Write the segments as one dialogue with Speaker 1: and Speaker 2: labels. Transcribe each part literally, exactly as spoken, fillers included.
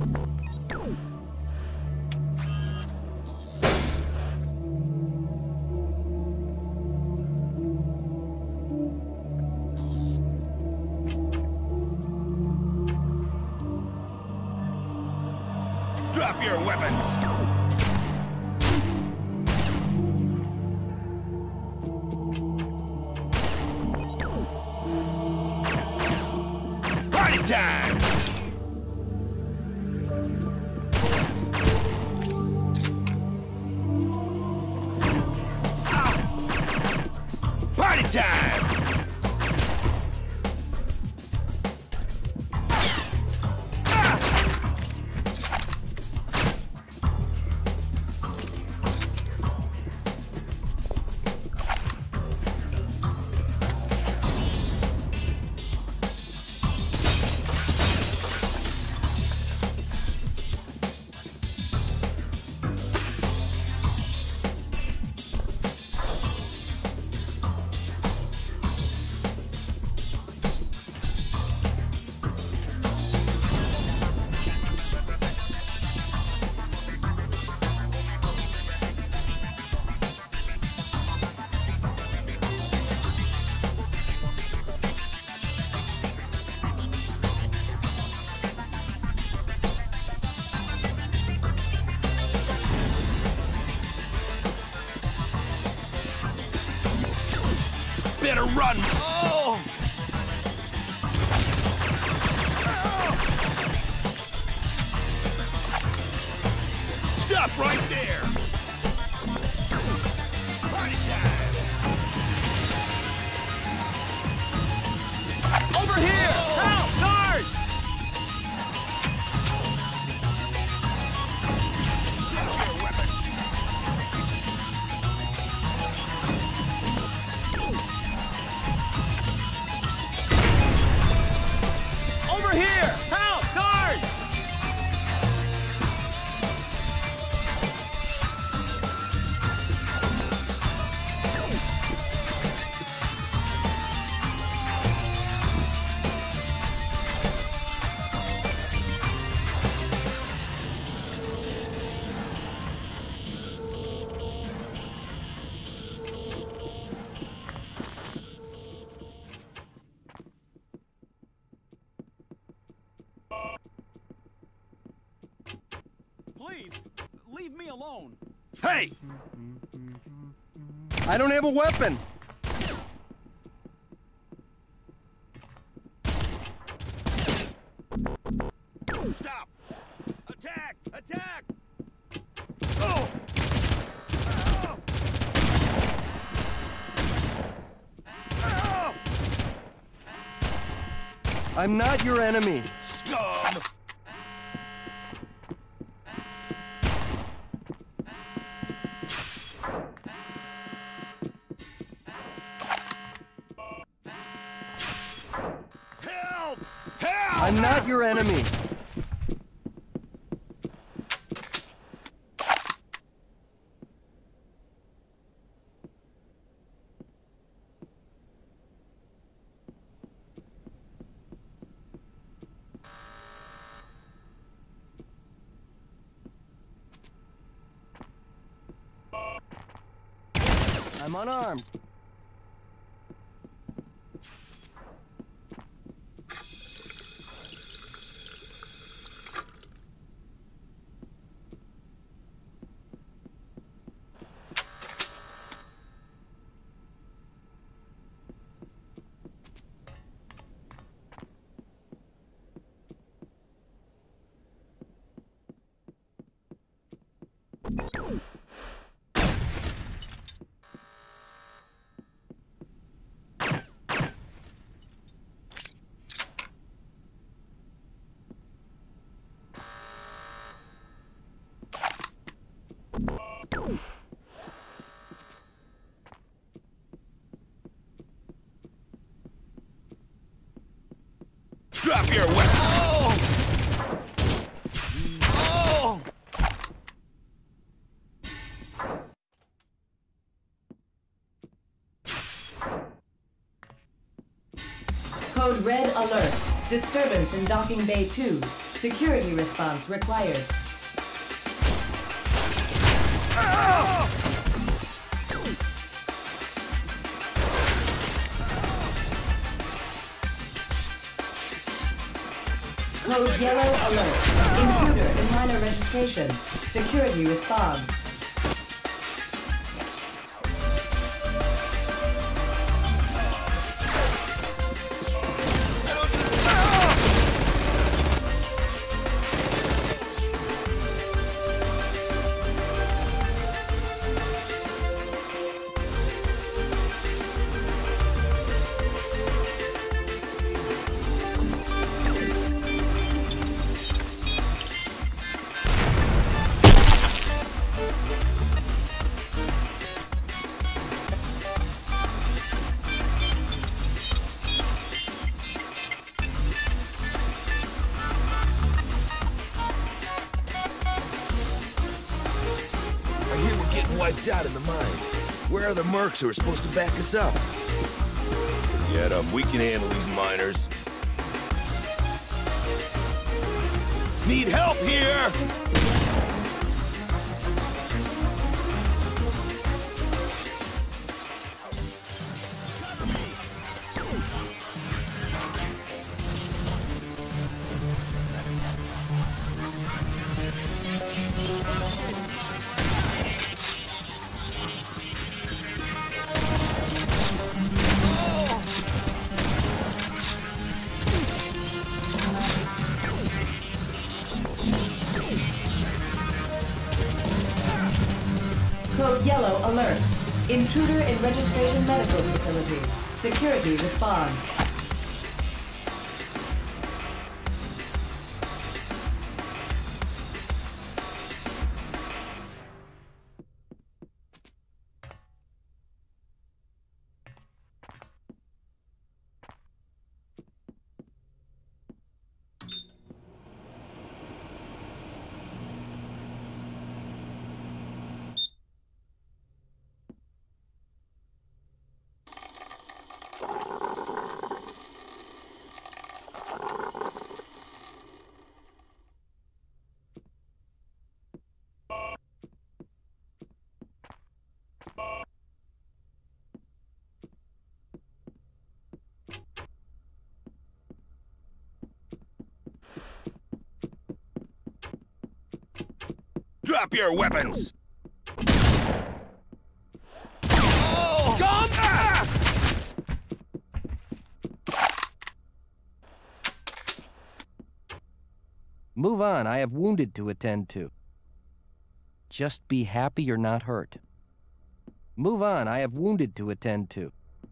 Speaker 1: Drop your weapons! Party time! Party time! Better run! Oh! Stop right there! Party time! Over here! Oh. Help! Guard! Drop your weapon! Over here! Help! Guard! Please, leave me alone. Hey!
Speaker 2: I don't have a weapon.
Speaker 1: Stop! Attack! Attack! Oh! Oh! Oh!
Speaker 2: I'm not your enemy.
Speaker 1: Scum! Help! Help!
Speaker 2: I'm not your enemy. I'm unarmed.
Speaker 1: Drop your weapon! Oh! Oh!
Speaker 3: Code Red alert. Disturbance in docking bay two. Security response required. Code yellow alert. Intruder in minor registration. Security respond.
Speaker 4: Wiped out in the mines. Where are the mercs who are supposed to back us up?
Speaker 1: Forget them. We can handle these miners. Need help here!
Speaker 3: Code yellow alert. Intruder in registration medical facility. Security respond.
Speaker 1: Drop your weapons! Oh! Scum! Ah!
Speaker 2: Move on, I have wounded to attend to. Just be happy you're not hurt. Move on, I have wounded to attend to.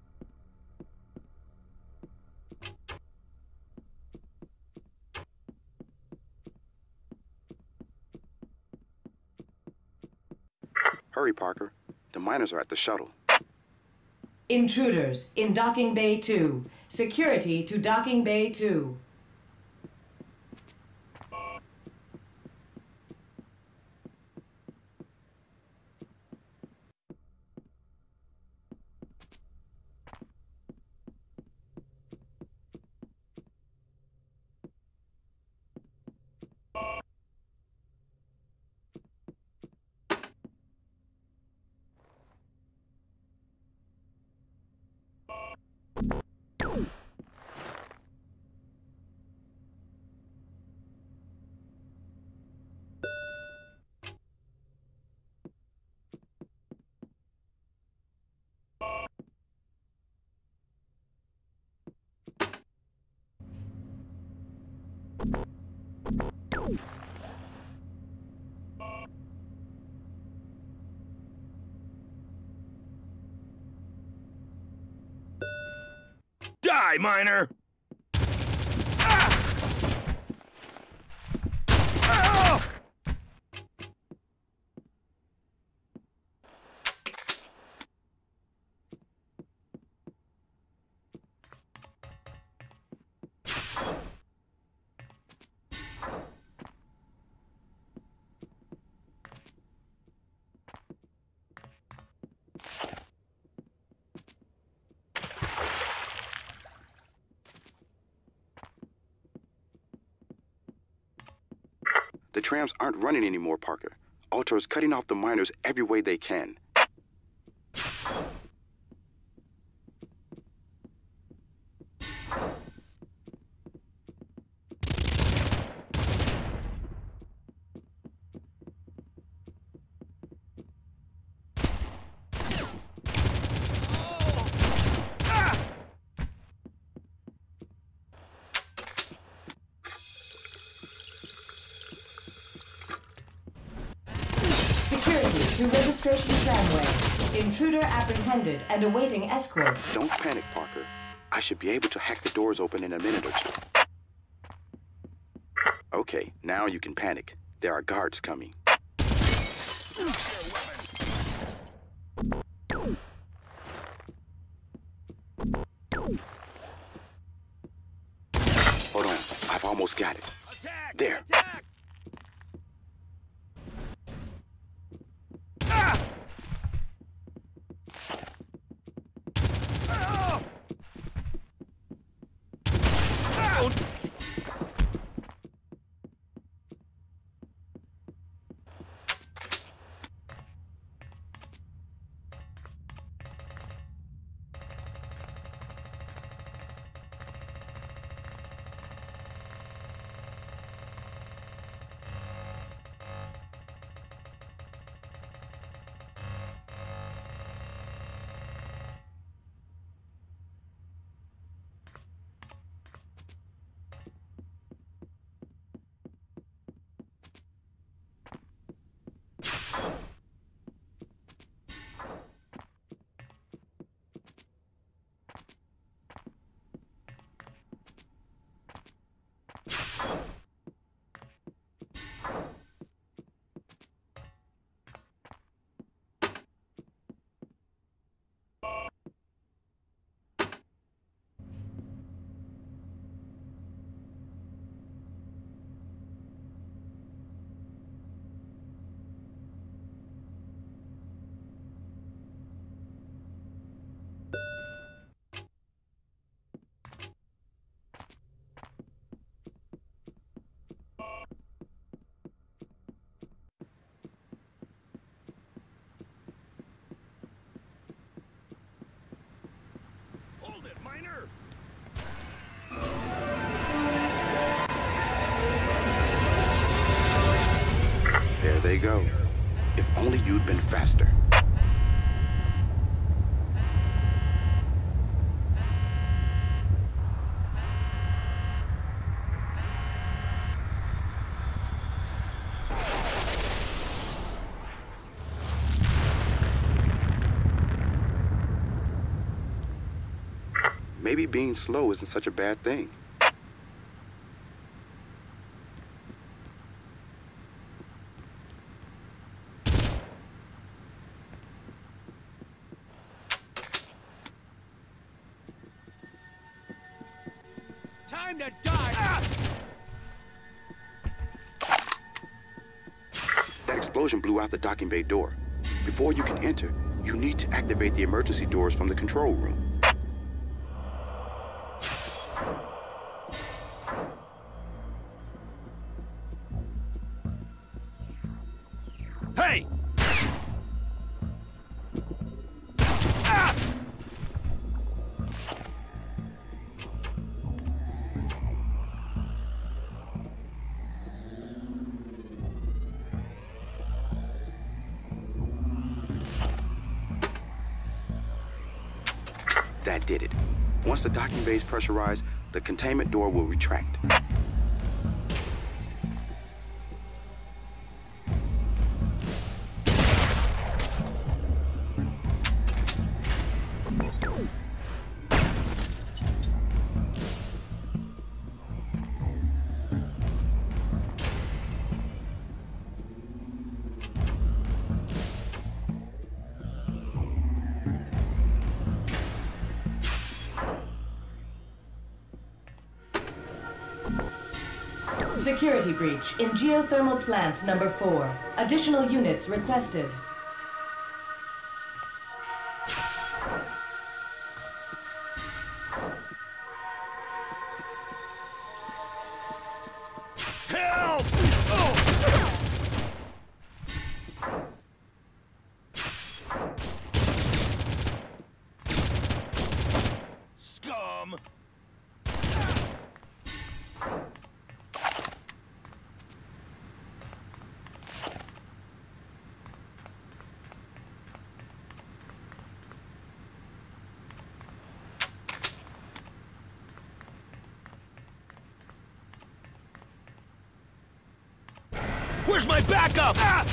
Speaker 5: Hurry, Parker. The miners are at the shuttle.
Speaker 3: Intruders in Docking Bay two. Security to Docking Bay two.
Speaker 1: Die, miner! Ah! Ah!
Speaker 5: trams aren't running anymore, Parker. Ultor's cutting off the miners every way they can.
Speaker 3: Security to registration tramway. Intruder apprehended and awaiting escort.
Speaker 5: Don't panic, Parker. I should be able to hack the doors open in a minute or two. Okay, now you can panic. There are guards coming. Hold on, I've almost got it.
Speaker 4: Attack!
Speaker 5: There.
Speaker 4: Attack! Hold it, miner!
Speaker 5: There they go. If only you'd been faster. Maybe being slow isn't such a bad thing.
Speaker 4: Time to die! Ah!
Speaker 5: That explosion blew out the docking bay door. Before you can enter, you need to activate the emergency doors from the control room.
Speaker 4: Hey! Ah!
Speaker 5: That did it. Once the docking bay is pressurized, the containment door will retract.
Speaker 3: Security breach in geothermal plant number four. Additional units requested.
Speaker 4: Help! Oh! Where's my backup? Ah!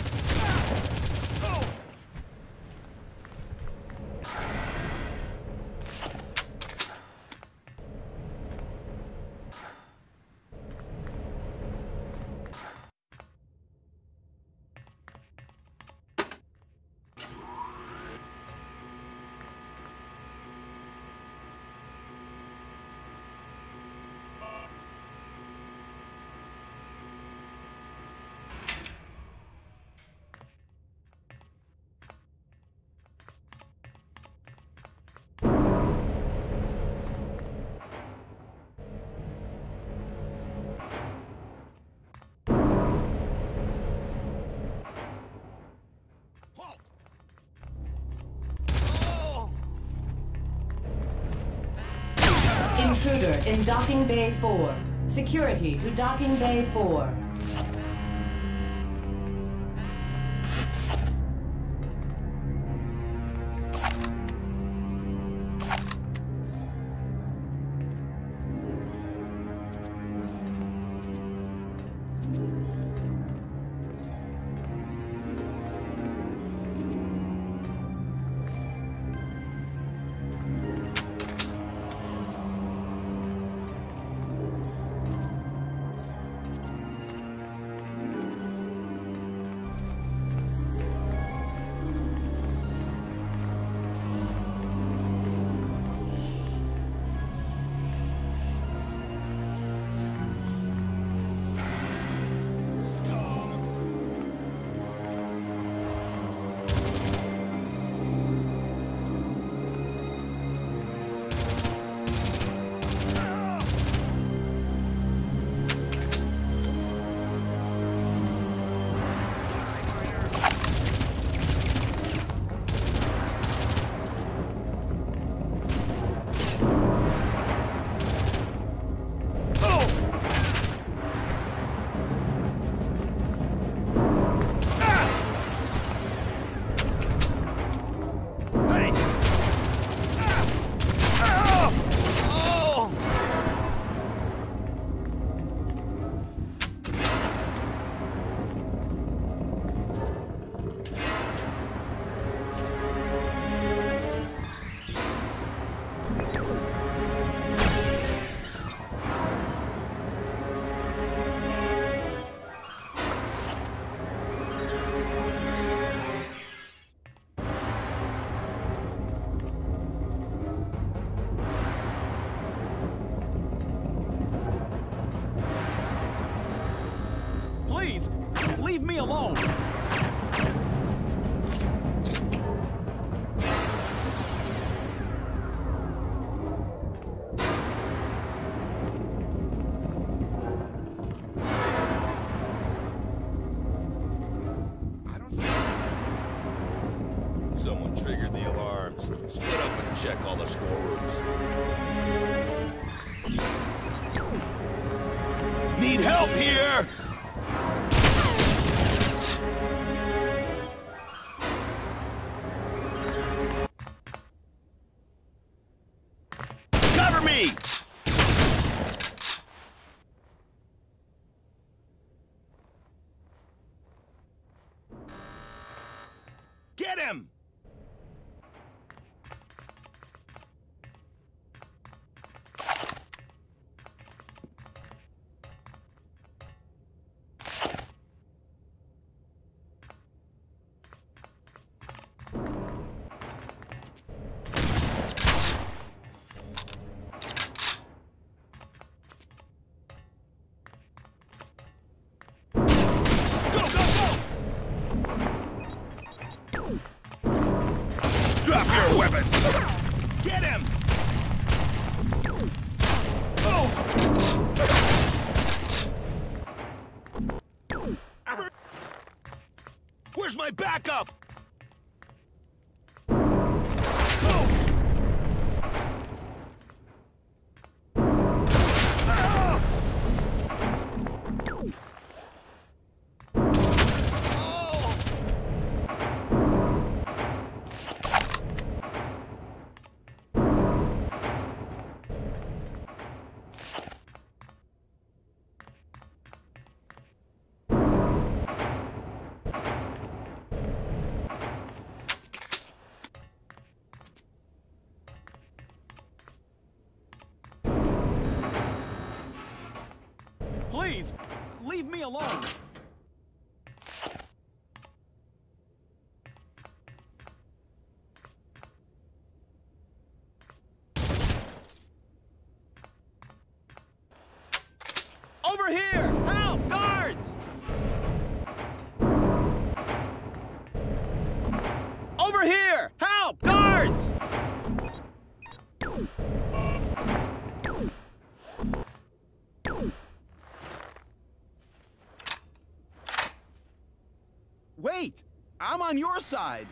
Speaker 3: Intruder in Docking Bay four. Security to Docking Bay four.
Speaker 6: Please, leave me alone!
Speaker 1: Someone triggered the alarms. Split up and check all the storerooms.
Speaker 4: Need help here! Cover me! Get him! Drop your weapon! Get him! Oh! Where's my backup? Oh! Ah!
Speaker 6: please, leave me alone. Over here! Help! Guards! Over here! Help! Guards! Wait! I'm on your side!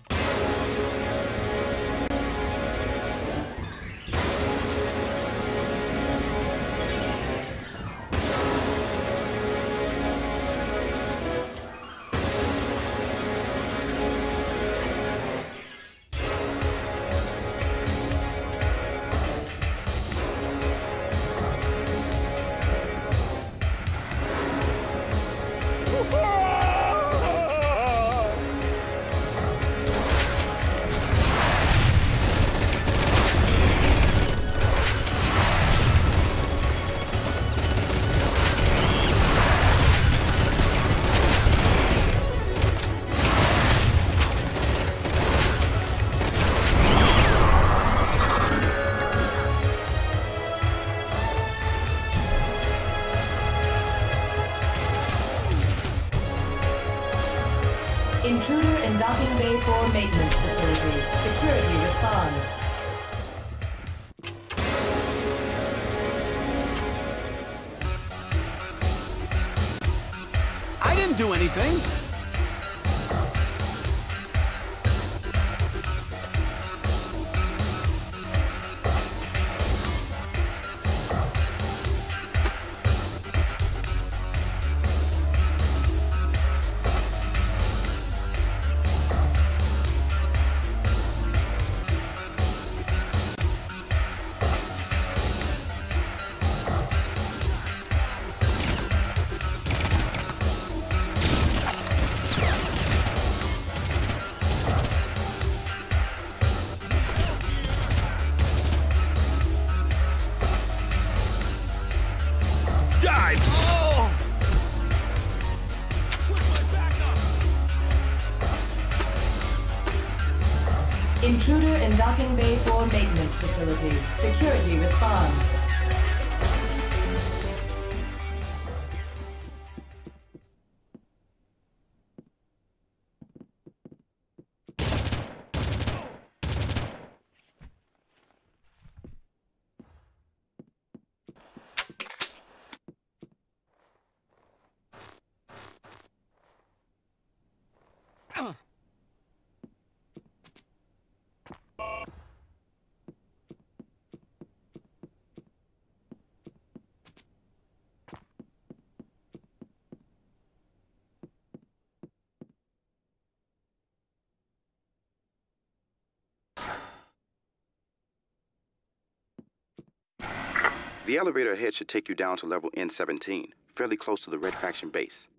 Speaker 3: Intruder in Docking Bay four Maintenance Facility. Security respond.
Speaker 6: I didn't do anything!
Speaker 3: Intruder in Docking Bay four Maintenance Facility. Security respond.
Speaker 5: The elevator ahead should take you down to level N seventeen, fairly close to the Red Faction base.